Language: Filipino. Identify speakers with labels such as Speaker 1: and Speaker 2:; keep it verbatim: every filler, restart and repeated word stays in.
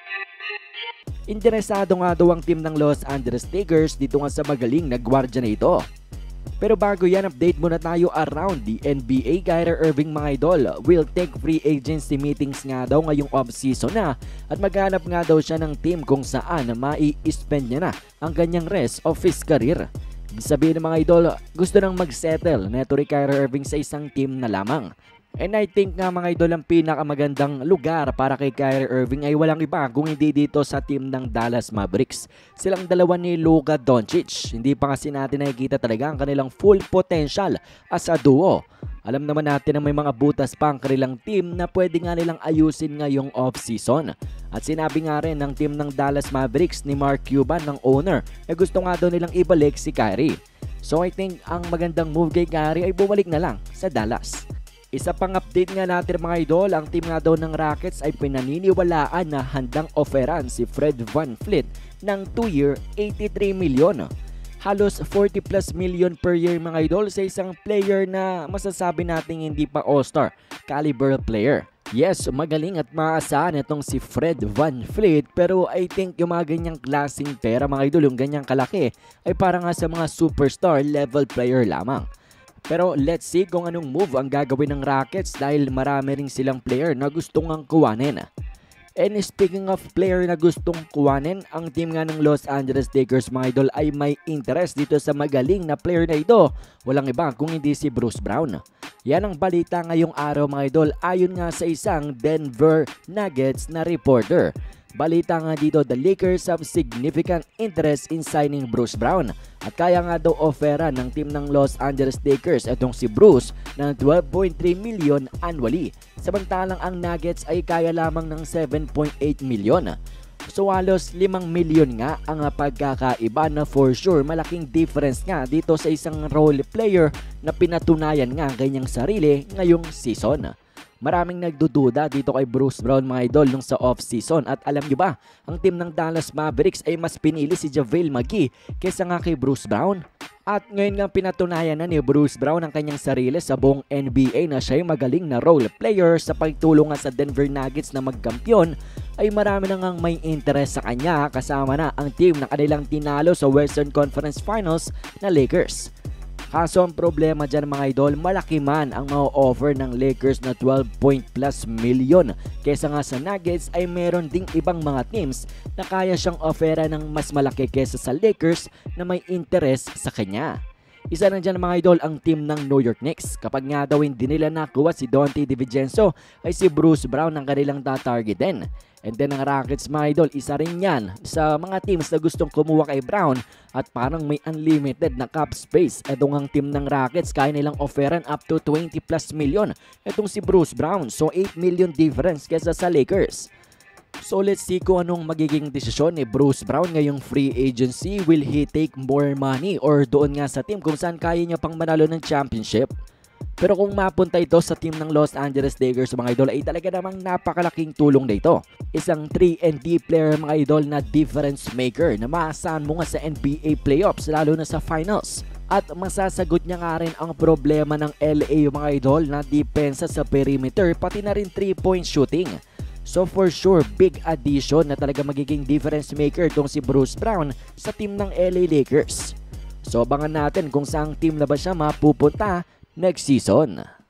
Speaker 1: Interesado nga daw ang team ng Los Angeles Lakers dito nga sa magaling na gwardya na ito. Pero bago yan, update muna tayo around the N B A. Kyrie Irving mga idol will take free agency meetings nga daw ngayong off-season na at maghanap nga daw siya ng team kung saan mai-spend niya na ang kanyang rest of his career. Ibig sabihin ng mga idol, gusto nang mag-settle neto ni Kyrie Irving sa isang team na lamang. And I think nga mga idol, ang pinakamagandang lugar para kay Kyrie Irving ay walang iba kung hindi dito sa team ng Dallas Mavericks. Silang dalawa ni Luka Doncic. Hindi pa kasi natin nakikita talaga ang kanilang full potential as a duo. Alam naman natin na may mga butas pa ang kanilang team na pwede nga nilang ayusin ngayong off-season. At sinabi nga rin ng team ng Dallas Mavericks ni Mark Cuban, ng owner, na gusto nga daw nilang ibalik si Kyrie. So I think ang magandang move kay Kyrie ay bumalik na lang sa Dallas. Isa pang update nga natin mga idol, ang team nga daw ng Rockets ay pinaniniwalaan na handang offeran si Fred VanVleet ng two year eighty-three million. Halos forty plus million per year mga idol sa isang player na masasabi nating hindi pa all-star caliber player. Yes, magaling at maasahan itong si Fred VanVleet, pero I think yung mga ganyang klaseng pera mga idol, yung ganyang kalaki ay para nga sa mga superstar level player lamang. Pero let's see kung anong move ang gagawin ng Rockets dahil marami ring silang player na gustong ang kuwanin. And speaking of player na gustong kuwanin, ang team nga ng Los Angeles Lakers mga idol ay may interest dito sa magaling na player na ito. Walang iba kung hindi si Bruce Brown. Yan ang balita ngayong araw mga idol ayon nga sa isang Denver Nuggets na reporter. Balita nga dito, the Lakers have significant interest in signing Bruce Brown at kaya nga daw offera ng team ng Los Angeles Lakers itong si Bruce ng twelve point three million annually. Samantalang ang Nuggets ay kaya lamang ng seven point eight million. So halos limang milyon nga ang pagkakaiba na for sure malaking difference nga dito sa isang role player na pinatunayan nga ang kanyang sarili ngayong season. Maraming nagdududa dito kay Bruce Brown mga idol nung sa off-season at alam nyo ba, ang team ng Dallas Mavericks ay mas pinili si JaVale McGee kaysa nga kay Bruce Brown. At ngayon nga pinatunayan na ni Bruce Brown ang kanyang sarili sa buong N B A na siya ay magaling na role player sa pagtulong sa Denver Nuggets na magkampiyon ay marami na ngang may interest sa kanya kasama na ang team na kanilang tinalo sa Western Conference Finals na Lakers. Kaso ang problema dyan mga idol, malaki man ang mga offer ng Lakers na twelve point plus million. Kesa nga sa Nuggets ay meron ding ibang mga teams na kaya siyang offera ng mas malaki kesa sa Lakers na may interest sa kanya. Isa na dyan mga idol ang team ng New York Knicks. Kapag nga daw hindi nila nakuha si Donte DiVincenzo ay si Bruce Brown ang kanilang tatargetin. And then ang Rockets mga idol, isa rin yan sa mga teams na gustong kumuha kay Brown at parang may unlimited na cap space. Etong ang team ng Rockets kaya nilang offeran up to twenty plus million. Etong si Bruce Brown, so eight million difference kesa sa Lakers. So let's see kung anong magiging desisyon ni Bruce Brown ngayong free agency. Will he take more money or doon nga sa team kung saan kaya niya pang manalo ng championship? Pero kung mapunta ito sa team ng Los Angeles Lakers mga idol ay talaga namang napakalaking tulong na ito. Isang three and D player mga idol na difference maker na maasahan mo nga sa N B A playoffs lalo na sa finals. At masasagot niya nga rin ang problema ng L A mga idol na depensa sa perimeter pati na rin three point shooting. So for sure, big addition na talaga magiging difference maker itong si Bruce Brown sa team ng L A Lakers. So abangan natin kung saang team na ba siya mapupunta next season.